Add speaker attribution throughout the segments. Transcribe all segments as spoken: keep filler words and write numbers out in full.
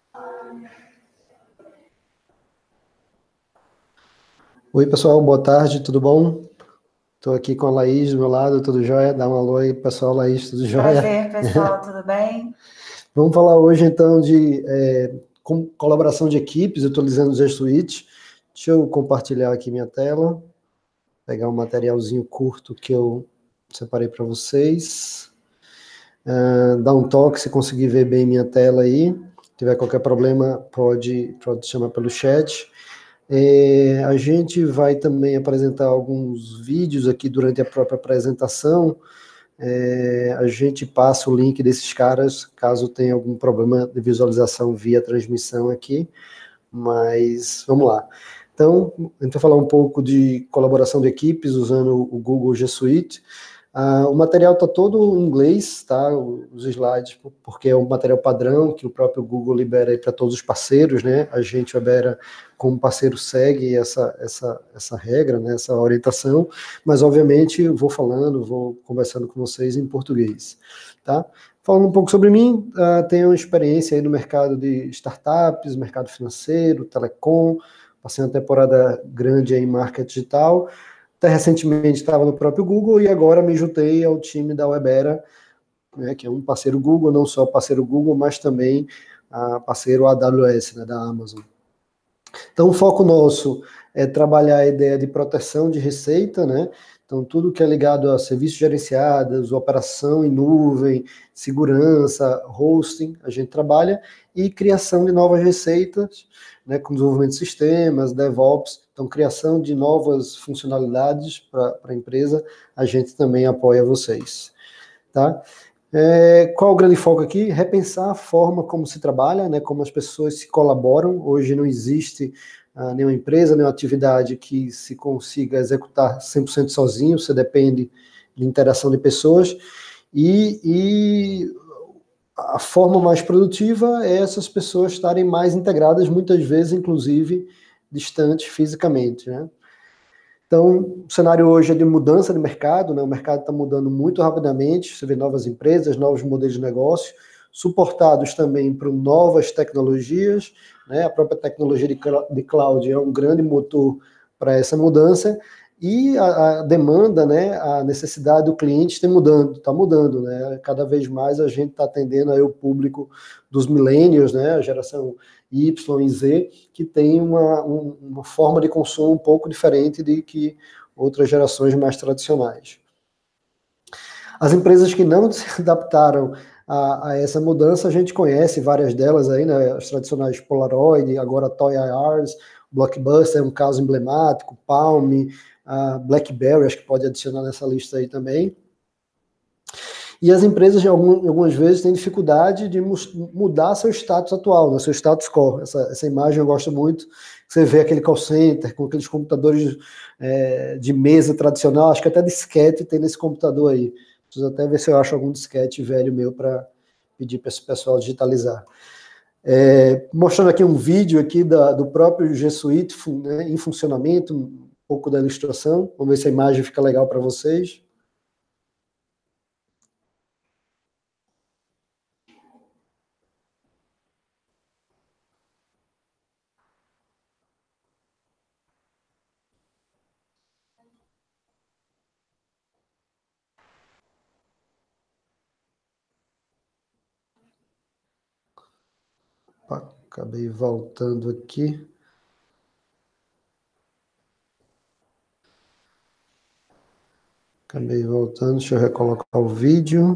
Speaker 1: Oi, pessoal, boa tarde, tudo bom? Estou aqui com a Laís do meu lado, tudo jóia? Dá um alô aí, pessoal, Laís, tudo jóia?
Speaker 2: Prazer, pessoal, tudo bem?
Speaker 1: Vamos falar hoje, então, de é, com- colaboração de equipes, utilizando o G Suite. Deixa eu compartilhar aqui minha tela, pegar um materialzinho curto que eu separei para vocês. Ah, dá um toque se conseguir ver bem minha tela aí. Se tiver qualquer problema, pode, pode chamar pelo chat. É, a gente vai também apresentar alguns vídeos aqui durante a própria apresentação. É, a gente passa o link desses caras, caso tenha algum problema de visualização via transmissão aqui. Mas vamos lá. Então, a gente vai falar um pouco de colaboração de equipes usando o Google G Suite. Ah, o material está todo em inglês, tá? Os slides, porque é um material padrão que o próprio Google libera para todos os parceiros, né? A gente, a Ibera, como parceiro, segue essa, essa, essa regra, né? Essa orientação, mas obviamente eu vou falando, vou conversando com vocês em português, tá? Falando um pouco sobre mim, uh, tenho uma experiência aí no mercado de startups, mercado financeiro, telecom, passei uma temporada grande aí em marketing digital. Até recentemente estava no próprio Google e agora me juntei ao time da Webera, né, que é um parceiro Google, não só parceiro Google, mas também uh, parceiro A W S, né, da Amazon. Então, o foco nosso é trabalhar a ideia de proteção de receita, né? Então, tudo que é ligado a serviços gerenciados, operação em nuvem, segurança, hosting, a gente trabalha, e criação de novas receitas, né, com desenvolvimento de sistemas, DevOps, então, criação de novas funcionalidades para a empresa, a gente também apoia vocês, tá? É, qual o grande foco aqui? Repensar a forma como se trabalha, né, como as pessoas se colaboram. Hoje não existe ah, nenhuma empresa, nenhuma atividade que se consiga executar cem por cento sozinho, você depende de interação de pessoas. E, e a forma mais produtiva é essas pessoas estarem mais integradas, muitas vezes, inclusive, distantes fisicamente, né? Então, o cenário hoje é de mudança de mercado, né? O mercado está mudando muito rapidamente, você vê novas empresas, novos modelos de negócio, suportados também por novas tecnologias, né? A própria tecnologia de, de cloud é um grande motor para essa mudança, e a, a demanda, né, a necessidade do cliente está mudando, está mudando, né? Cada vez mais a gente está atendendo aí o público dos millennials, né? A geração Y e Z, que tem uma, um, uma forma de consumo um pouco diferente de que outras gerações mais tradicionais. As empresas que não se adaptaram a, a essa mudança, a gente conhece várias delas aí, né? As tradicionais Polaroid, agora Toy R Rs, Blockbuster é um caso emblemático, Palm, a BlackBerry, acho que pode adicionar nessa lista aí também. E as empresas, algumas vezes, têm dificuldade de mudar seu status atual, né, seu status quo. Essa, essa imagem eu gosto muito. Você vê aquele call center com aqueles computadores é, de mesa tradicional, acho que até disquete tem nesse computador aí. Preciso até ver se eu acho algum disquete velho meu para pedir para esse pessoal digitalizar. É, mostrando aqui um vídeo aqui da, do próprio G Suite, né, em funcionamento, um pouco da ilustração. Vamos ver se a imagem fica legal para vocês. Opa, acabei voltando aqui. Acabei voltando, deixa eu recolocar o vídeo.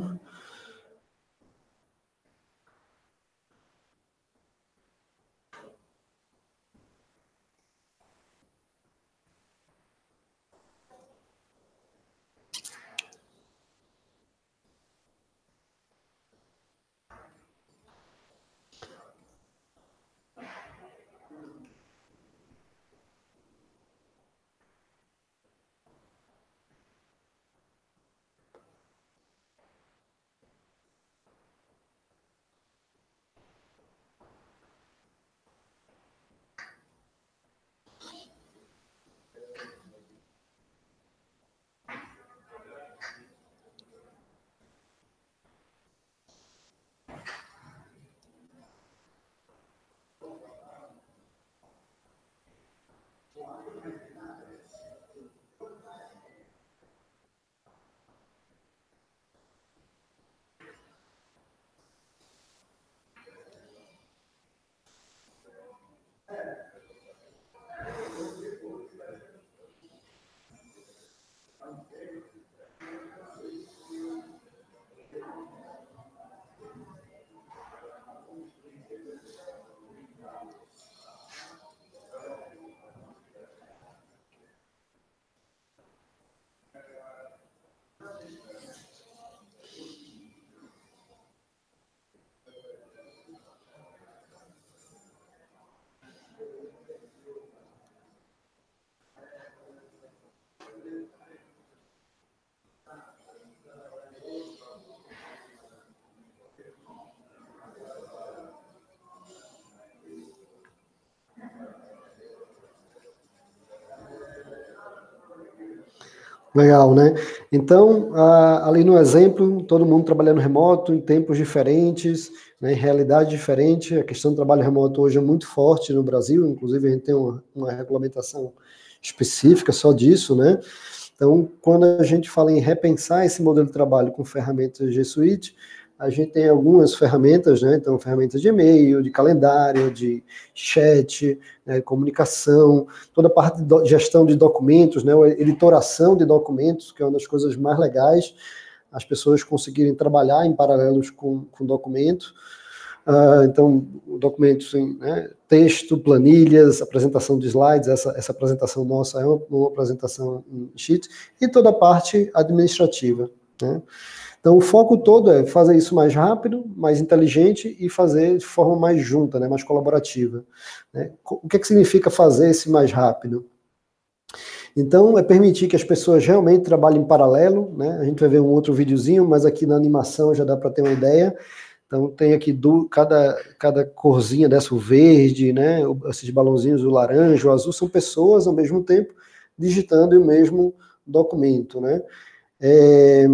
Speaker 1: Legal, né? Então, a, ali no exemplo, todo mundo trabalhando remoto, em tempos diferentes, né, em realidade diferente. A questão do trabalho remoto hoje é muito forte no Brasil, inclusive a gente tem uma, uma regulamentação específica só disso, né? Então, quando a gente fala em repensar esse modelo de trabalho com ferramentas G Suite, a gente tem algumas ferramentas, né? Então, ferramentas de e-mail, de calendário, de chat, né? Comunicação, toda a parte de gestão de documentos, né? Editoração de documentos, que é uma das coisas mais legais, as pessoas conseguirem trabalhar em paralelos com, com documentos. Uh, então, documentos em, né, texto, planilhas, apresentação de slides, essa, essa apresentação nossa é uma, uma apresentação em Sheet, e toda a parte administrativa, né? Então, o foco todo é fazer isso mais rápido, mais inteligente e fazer de forma mais junta, né, mais colaborativa, né? O que, é que significa fazer esse mais rápido? Então, é permitir que as pessoas realmente trabalhem em paralelo, né? A gente vai ver um outro videozinho, mas aqui na animação já dá para ter uma ideia. Então, tem aqui do, cada, cada corzinha dessa, o verde, né, esses balãozinhos, o laranja, o azul, são pessoas ao mesmo tempo digitando o mesmo documento, né? É,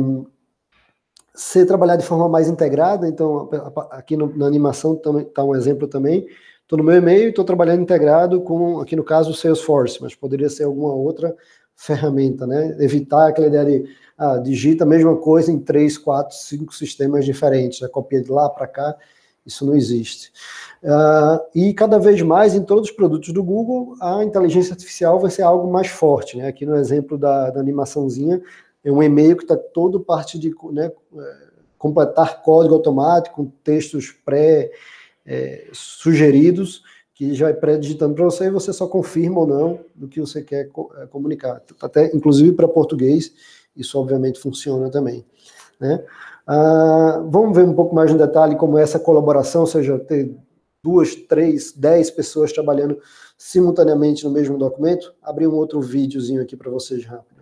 Speaker 1: se trabalhar de forma mais integrada, então, aqui no, na animação está um exemplo também. Estou no meu e-mail e estou trabalhando integrado com, aqui no caso, o Salesforce, mas poderia ser alguma outra ferramenta, né? Evitar aquela ideia de ah, digita a mesma coisa em três, quatro, cinco sistemas diferentes, né? Copia de lá para cá, isso não existe. Uh, e cada vez mais em todos os produtos do Google, a inteligência artificial vai ser algo mais forte, né? Aqui no exemplo da, da animaçãozinha, é um e-mail que está todo parte de, né, completar código automático, com textos pré-sugeridos, é, que já é pré-digitando para você, e você só confirma ou não do que você quer comunicar. Até, inclusive, para português, isso obviamente funciona também, né? Ah, vamos ver um pouco mais no detalhe como é essa colaboração, ou seja, ter duas, três, dez pessoas trabalhando simultaneamente no mesmo documento. Abrir um outro videozinho aqui para vocês rápido.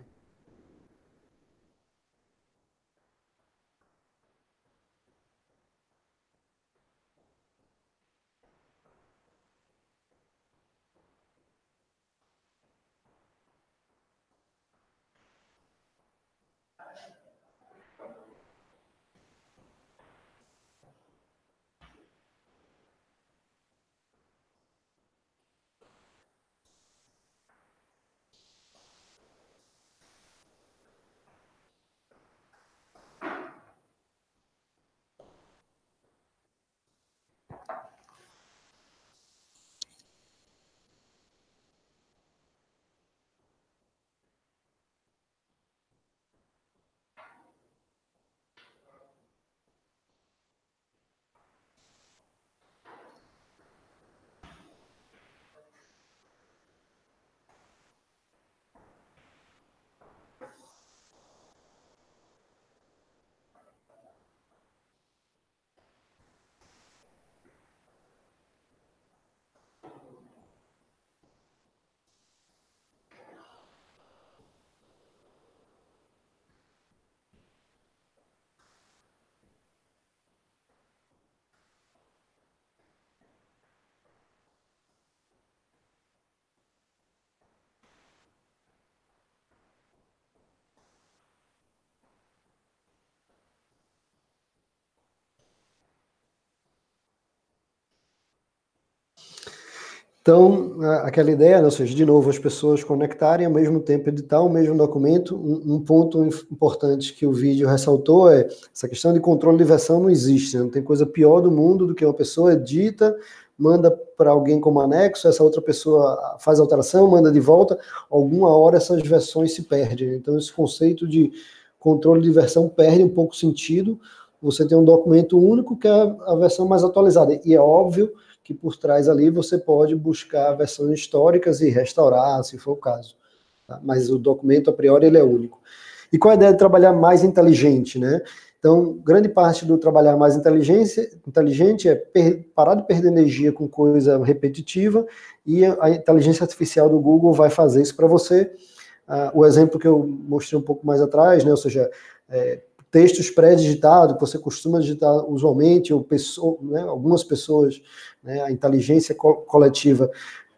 Speaker 1: Então, aquela ideia, ou seja, de novo, as pessoas conectarem ao mesmo tempo, editar o mesmo documento. Um, um ponto importante que o vídeo ressaltou é essa questão de controle de versão não existe, né? Não tem coisa pior do mundo do que uma pessoa edita, manda para alguém como anexo, essa outra pessoa faz alteração, manda de volta, alguma hora essas versões se perdem. Então, esse conceito de controle de versão perde um pouco o sentido. Você tem um documento único que é a versão mais atualizada, e é óbvio que por trás ali você pode buscar versões históricas e restaurar, se for o caso. Tá? Mas o documento, a priori, ele é único. E qual a ideia de trabalhar mais inteligente, né? Então, grande parte do trabalhar mais inteligente é per, parar de perder energia com coisa repetitiva, e a inteligência artificial do Google vai fazer isso para você. Uh, o exemplo que eu mostrei um pouco mais atrás, né? Ou seja, é, textos pré-digitados, que você costuma digitar usualmente, ou pessoa, né, algumas pessoas, né, a inteligência co coletiva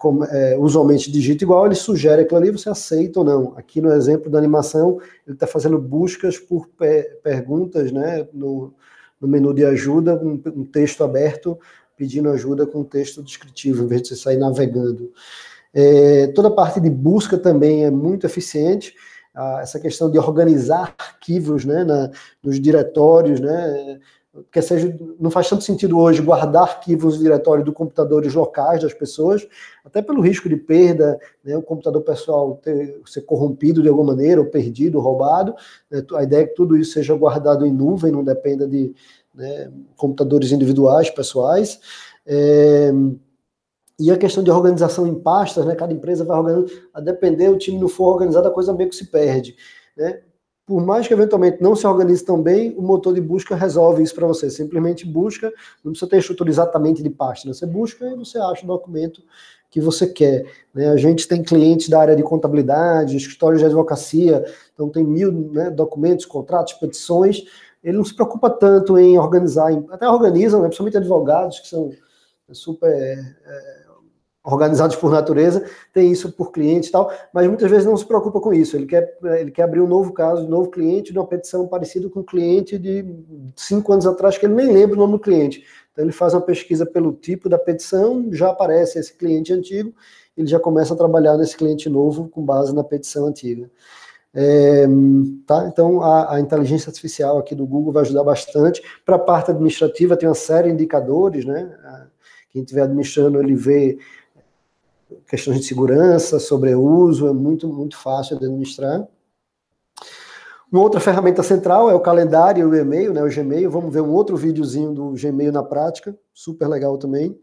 Speaker 1: como, é, usualmente digita igual, ele sugere aquilo ali, você aceita ou não. Aqui no exemplo da animação, ele está fazendo buscas por pe perguntas, né, no, no menu de ajuda, um, um texto aberto, pedindo ajuda com texto descritivo, em vez de você sair navegando. É, toda a parte de busca também é muito eficiente, ah, essa questão de organizar arquivos, né, na, nos diretórios, né, que seja, não faz tanto sentido hoje guardar arquivos no diretório do computadores locais das pessoas, até pelo risco de perda, né, o computador pessoal ter, ser corrompido de alguma maneira, ou perdido, ou roubado, né, a ideia é que tudo isso seja guardado em nuvem, não dependa de, né, computadores individuais, pessoais. É, e a questão de organização em pastas, né, cada empresa vai organizando, a depender, o time não for organizado, a coisa meio que se perde, né? Por mais que eventualmente não se organize tão bem, o motor de busca resolve isso para você. Simplesmente busca, não precisa ter estrutura exatamente de pasta, né? Você busca e você acha o documento que você quer, né? A gente tem clientes da área de contabilidade, escritórios de advocacia, então tem mil, né, documentos, contratos, petições. Ele não se preocupa tanto em organizar, até organizam, né, principalmente advogados que são super é, organizados por natureza, tem isso por cliente e tal, mas muitas vezes não se preocupa com isso. Ele quer, ele quer abrir um novo caso, um novo cliente de uma petição parecida com um cliente de cinco anos atrás, que ele nem lembra o nome do cliente. Então ele faz uma pesquisa pelo tipo da petição, já aparece esse cliente antigo, ele já começa a trabalhar nesse cliente novo com base na petição antiga. É, tá? Então a, a inteligência artificial aqui do Google vai ajudar bastante. Para a parte administrativa tem uma série de indicadores, né? Quem estiver administrando, ele vê questões de segurança, sobreuso, é muito, muito fácil de administrar. Uma outra ferramenta central é o calendário e o e-mail, né, o Gmail. Vamos ver um outro videozinho do Gmail na prática, super legal também.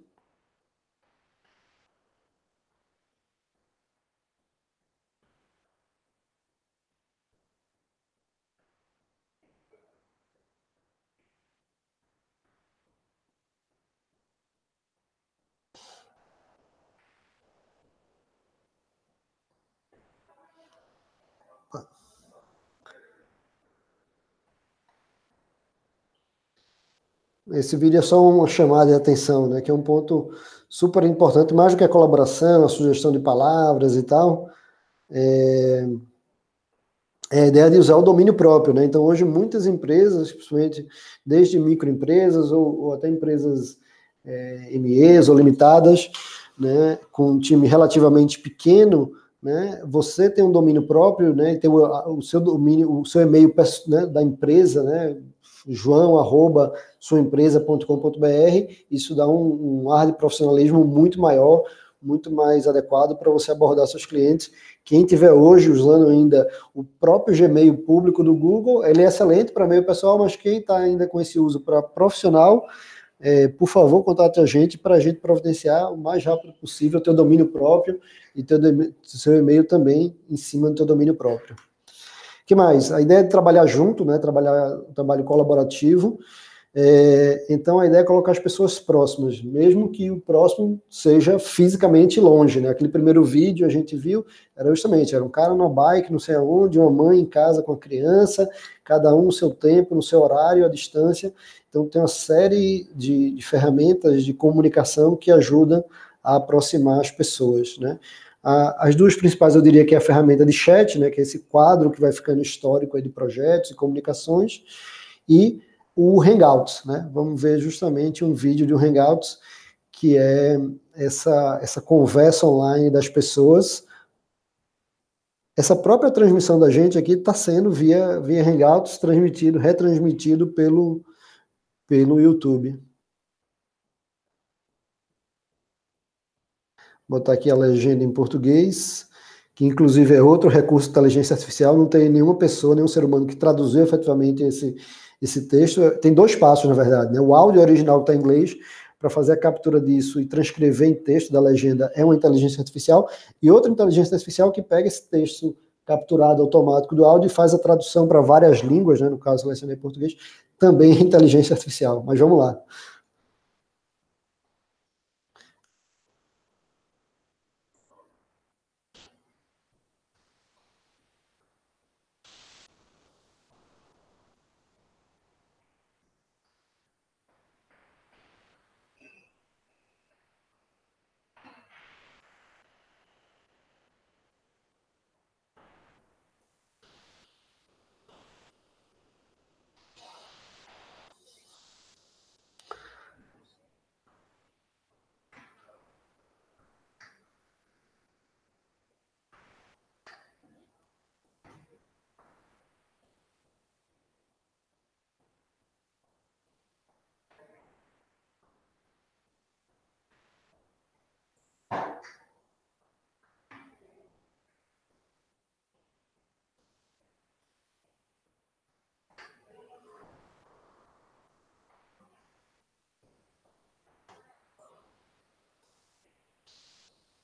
Speaker 1: Esse vídeo é só uma chamada de atenção, né, que é um ponto super importante, mais do que a colaboração, a sugestão de palavras e tal, é, é a ideia de usar o domínio próprio, né? Então hoje muitas empresas, principalmente desde microempresas ou, ou até empresas é, M Es ou limitadas, né, com um time relativamente pequeno, né, você tem um domínio próprio, né, tem o, o seu domínio, o seu e-mail, né, da empresa, né, joão arroba sua empresa ponto com ponto br, isso dá um, um ar de profissionalismo muito maior, muito mais adequado para você abordar seus clientes. Quem tiver hoje usando ainda o próprio Gmail público do Google, ele é excelente para e-mail pessoal, mas quem está ainda com esse uso para profissional, é, por favor, contate a gente para a gente providenciar o mais rápido possível o teu domínio próprio e teu seu e-mail também em cima do teu domínio próprio. O que mais? A ideia é trabalhar junto, né? Trabalhar um trabalho colaborativo. É, então a ideia é colocar as pessoas próximas, mesmo que o próximo seja fisicamente longe, né? Aquele primeiro vídeo a gente viu, era justamente, era um cara numa bike, não sei aonde, uma mãe em casa com a criança, cada um no seu tempo, no seu horário, à distância. Então tem uma série de, de ferramentas de comunicação que ajudam a aproximar as pessoas, né? As duas principais eu diria que é a ferramenta de chat, né, que é esse quadro que vai ficando histórico aí de projetos e comunicações, e o Hangouts, né? Vamos ver justamente um vídeo de um Hangouts, que é essa, essa conversa online das pessoas. Essa própria transmissão da gente aqui está sendo via, via Hangouts, transmitido, retransmitido pelo, pelo YouTube. Vou botar aqui a legenda em português, que inclusive é outro recurso de inteligência artificial, não tem nenhuma pessoa, nenhum ser humano que traduziu efetivamente esse, esse texto. Tem dois passos, na verdade, né? O áudio original está em inglês, para fazer a captura disso e transcrever em texto da legenda é uma inteligência artificial, e outra inteligência artificial que pega esse texto capturado automático do áudio e faz a tradução para várias línguas, né? No caso, selecionei português, também é inteligência artificial. Mas vamos lá.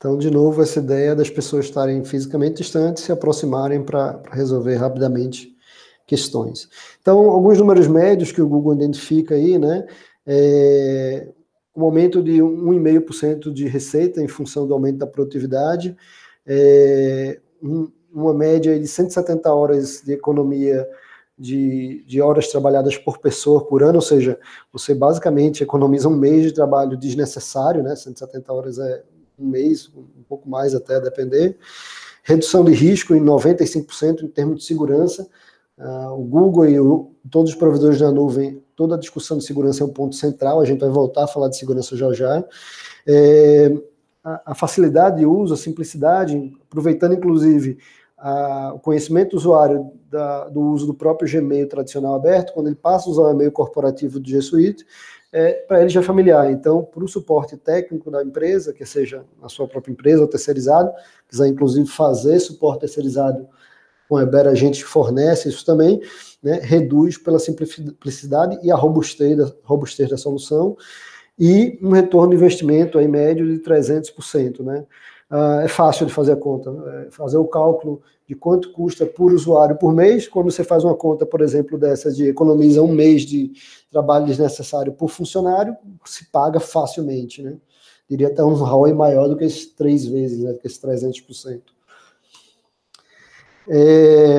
Speaker 1: Então, de novo, essa ideia das pessoas estarem fisicamente distantes, se aproximarem para resolver rapidamente questões. Então, alguns números médios que o Google identifica aí, né? É, um aumento de um vírgula cinco por cento de receita em função do aumento da produtividade, é, um, uma média de cento e setenta horas de economia de, de horas trabalhadas por pessoa por ano, ou seja, você basicamente economiza um mês de trabalho desnecessário, né? cento e setenta horas é um mês, um pouco mais até, a depender. Redução de risco em noventa e cinco por cento em termos de segurança. Uh, o Google e o, todos os provedores da nuvem, toda a discussão de segurança é um ponto central, a gente vai voltar a falar de segurança já já. É, a, a facilidade de uso, a simplicidade, aproveitando inclusive a, o conhecimento do usuário da, do uso do próprio Gmail tradicional aberto, quando ele passa a usar o e-mail corporativo do G Suite, é, para ele já é familiar. Então, para o suporte técnico da empresa, que seja a sua própria empresa ou terceirizado, quiser inclusive fazer suporte terceirizado com a Ebera, a gente fornece isso também, né, reduz pela simplicidade e a robustez da, robustez da solução, e um retorno de investimento aí médio de trezentos por cento. Né? Ah, é fácil de fazer a conta, é fazer o cálculo de quanto custa por usuário por mês. Quando você faz uma conta, por exemplo, dessa de economiza um mês de trabalho desnecessário por funcionário, se paga facilmente. Né? Diria até um R O I maior do que esses três vezes, né, do que esses trezentos por cento. É...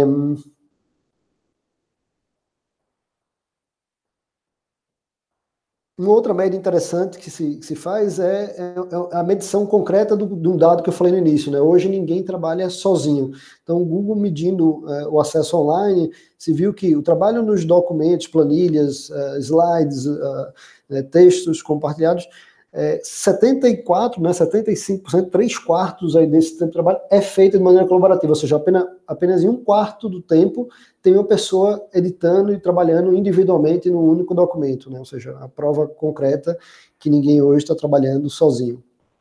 Speaker 1: Uma outra média interessante que se, que se faz é, é, é a medição concreta do, de um dado que eu falei no início. Né? Hoje ninguém trabalha sozinho. Então, o Google medindo é, o acesso online, se viu que o trabalho nos documentos, planilhas, é, slides, é, textos compartilhados, é, setenta e quatro por cento, né, setenta e cinco por cento, três quartos aí desse tempo de trabalho é feito de maneira colaborativa, ou seja, apenas, apenas em um quarto do tempo tem uma pessoa editando e trabalhando individualmente num único documento, né? Ou seja, a prova concreta que ninguém hoje está trabalhando sozinho.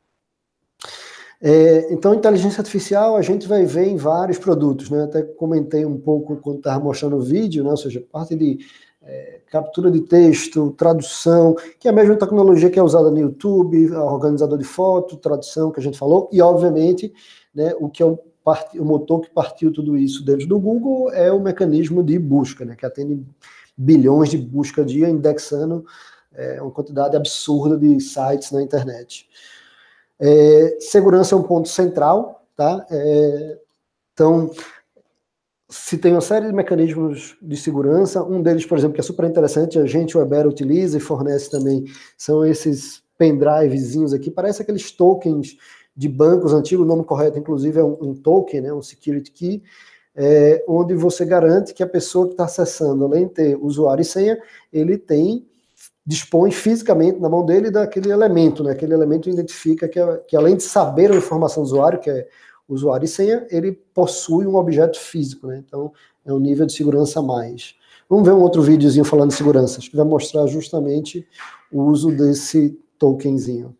Speaker 1: É, então, inteligência artificial a gente vai ver em vários produtos, né? Até comentei um pouco quando estava mostrando o vídeo, né? Ou seja, parte de é, captura de texto, tradução, que é a mesma tecnologia que é usada no YouTube, organizador de foto, tradução que a gente falou, e obviamente, né, o que é o, part... o motor que partiu tudo isso dentro do Google é o mecanismo de busca, né? Que atende bilhões de busca dia, indexando é, uma quantidade absurda de sites na internet. É, segurança é um ponto central, tá? É, então, se tem uma série de mecanismos de segurança, um deles, por exemplo, que é super interessante, a gente, o Ebera, utiliza e fornece também, são esses pendrivezinhos aqui, parece aqueles tokens de bancos antigos, o nome correto, inclusive, é um, um token, né, um security key, é, onde você garante que a pessoa que está acessando, além de ter usuário e senha, ele tem dispõe fisicamente na mão dele daquele elemento, né? Aquele elemento identifica que, que além de saber a informação do usuário, que é usuário e senha, ele possui um objeto físico, né? Então, é um nível de segurança a mais. Vamos ver um outro videozinho falando de segurança, acho que vai mostrar justamente o uso desse tokenzinho.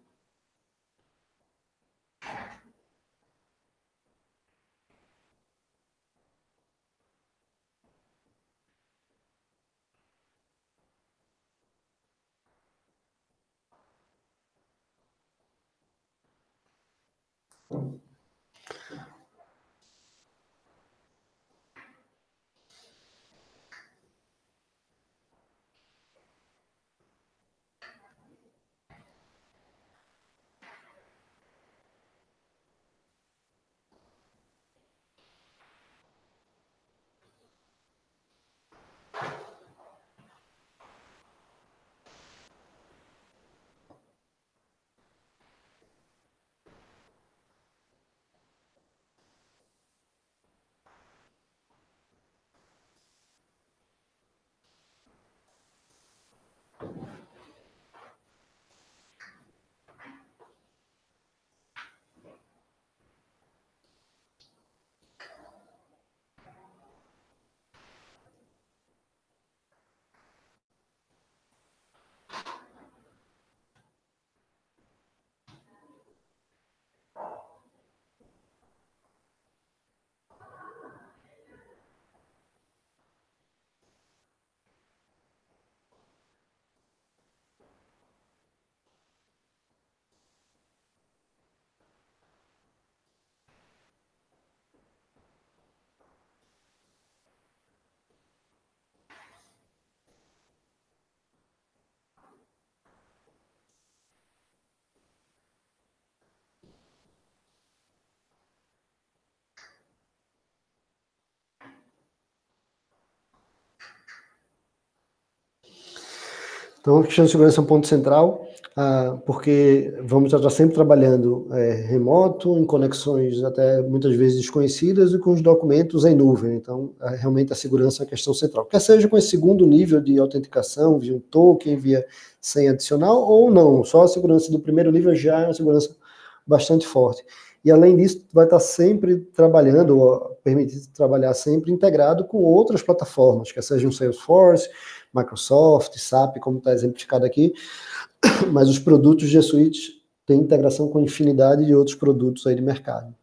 Speaker 1: Então, a questão de segurança é um ponto central, ah, porque vamos estar sempre trabalhando é, remoto, em conexões até muitas vezes desconhecidas e com os documentos em nuvem. Então, realmente a segurança é a questão central. Quer seja com esse segundo nível de autenticação, via um token, via senha adicional, ou não, só a segurança do primeiro nível já é uma segurança bastante forte. E além disso, vai estar sempre trabalhando, ou permitido trabalhar sempre integrado com outras plataformas, quer seja um Salesforce, Microsoft, S A P, como está exemplificado aqui, mas os produtos G Suite têm integração com infinidade de outros produtos aí de mercado.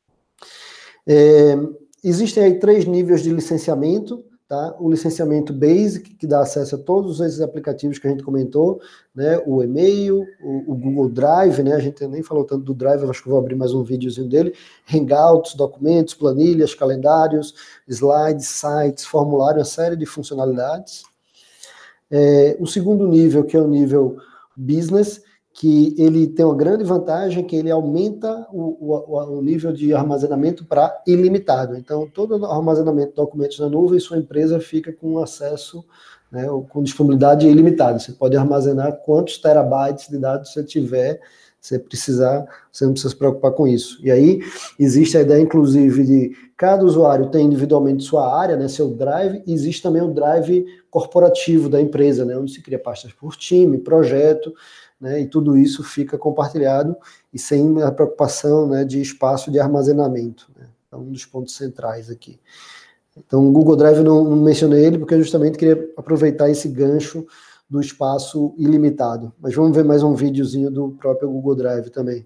Speaker 1: É, existem aí três níveis de licenciamento, tá? O licenciamento Basic, que dá acesso a todos esses aplicativos que a gente comentou, né? O e-mail, o, o Google Drive, né? A gente nem falou tanto do Drive, eu acho que eu vou abrir mais um videozinho dele, Hangouts, documentos, planilhas, calendários, slides, sites, formulário, uma série de funcionalidades. É, o segundo nível, que é o nível business, que ele tem uma grande vantagem, que ele aumenta o, o, o nível de armazenamento para ilimitado. Então, todo o armazenamento de documentos na nuvem, sua empresa fica com acesso, né, com disponibilidade ilimitada. Você pode armazenar quantos terabytes de dados você tiver, você precisar, você não precisa se preocupar com isso. E aí, existe a ideia, inclusive, de cada usuário tem individualmente sua área, né, seu drive, e existe também o drive corporativo da empresa, né, onde se cria pastas por time, projeto, né, e tudo isso fica compartilhado e sem a preocupação, né, de espaço de armazenamento. Né, é um dos pontos centrais aqui. Então, o Google Drive não, não mencionei ele, porque eu justamente queria aproveitar esse gancho do espaço ilimitado. Mas vamos ver mais um videozinho do próprio Google Drive também.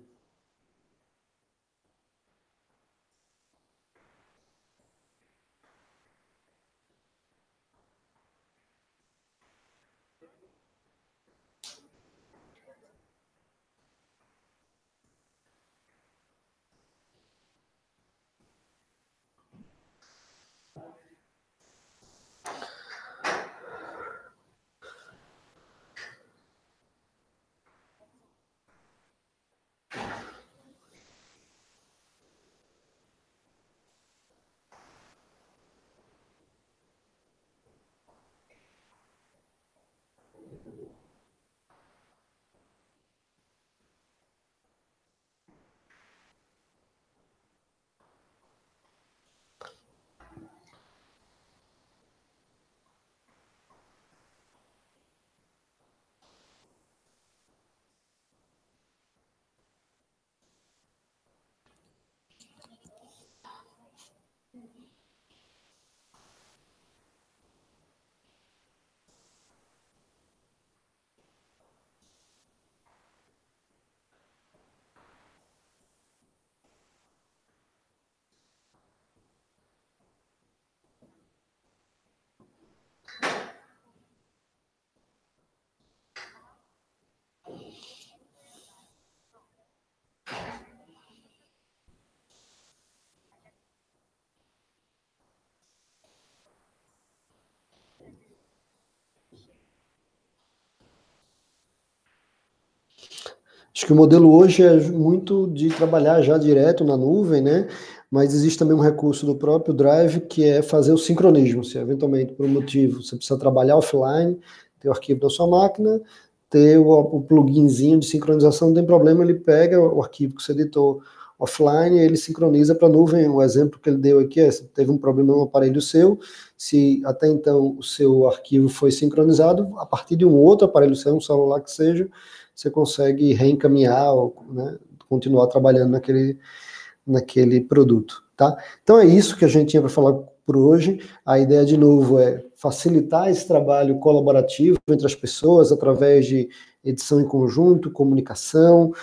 Speaker 1: Acho que o modelo hoje é muito de trabalhar já direto na nuvem, né? Mas existe também um recurso do próprio Drive, que é fazer o sincronismo. Se eventualmente, por um motivo, você precisa trabalhar offline, ter o arquivo na sua máquina, ter o, o pluginzinho de sincronização, não tem problema, ele pega o arquivo que você editou offline e ele sincroniza para a nuvem. O exemplo que ele deu aqui é, se teve um problema no aparelho seu, se até então o seu arquivo foi sincronizado, a partir de um outro aparelho seu, um celular que seja, você consegue reencaminhar, ou, né, continuar trabalhando naquele, naquele produto, tá? Então é isso que a gente tinha para falar por hoje. A ideia, de novo, é facilitar esse trabalho colaborativo entre as pessoas através de edição em conjunto, comunicação,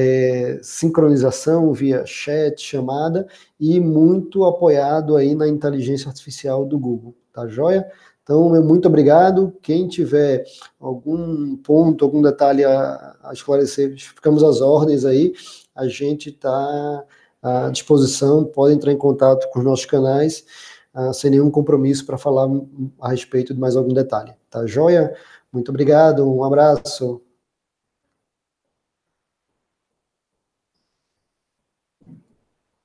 Speaker 1: é, sincronização via chat, chamada, e muito apoiado aí na inteligência artificial do Google, tá joia? Então, muito obrigado. Quem tiver algum ponto, algum detalhe a, a esclarecer, ficamos às ordens aí. A gente está à disposição, pode entrar em contato com os nossos canais, uh, sem nenhum compromisso para falar a respeito de mais algum detalhe. Tá joia? Muito obrigado, um abraço.